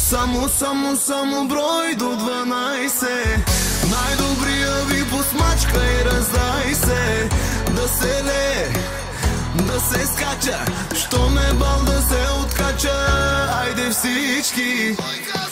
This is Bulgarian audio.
Само брой до 12. Най-добрия ви посмачка и раздай се. Да се лее, да се скача, що ме бал да се откача. Айде всички